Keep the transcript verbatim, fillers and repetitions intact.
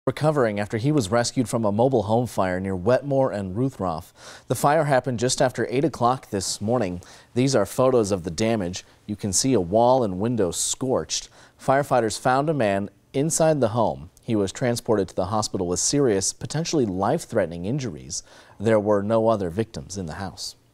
Recovering after he was rescued from a mobile home fire near Wetmore and Ruthroff. The fire happened just after eight o'clock this morning. These are photos of the damage. You can see a wall and window scorched. Firefighters found a man inside the home. He was transported to the hospital with serious, potentially life-threatening injuries. There were no other victims in the house.